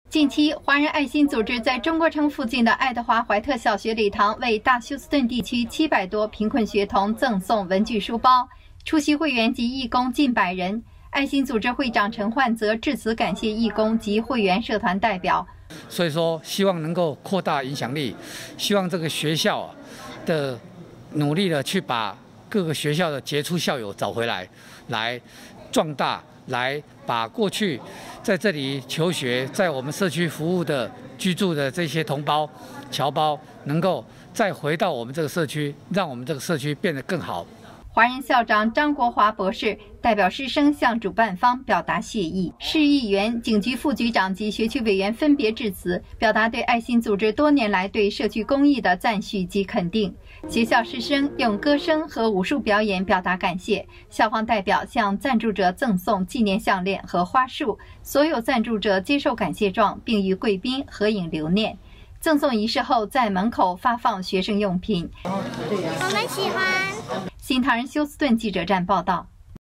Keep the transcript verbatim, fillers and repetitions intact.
近期，华人爱心组织在中国城附近的爱德华怀特小学礼堂为大休斯顿地区七百多贫困学童赠送文具书包，出席会员及义工近百人。爱心组织会长陈焕则致辞感谢义工及会员社团代表。 所以说，希望能够扩大影响力，希望这个学校的努力的去把各个学校的杰出校友找回来，来壮大。 来把过去在这里求学、在我们社区服务的居住的这些同胞、侨胞，能够再回到我们这个社区，让我们这个社区变得更好。 华人校长张国华博士代表师生向主办方表达谢意，市议员、警局副局长及学区委员分别致辞，表达对爱心组织多年来对社区公益的赞许及肯定。学校师生用歌声和武术表演表达感谢，校方代表向赞助者赠送纪念项链和花束，所有赞助者接受感谢状，并与贵宾合影留念。 赠送仪式后，在门口发放学生用品。 我们喜欢。 新唐人休斯顿记者站报道。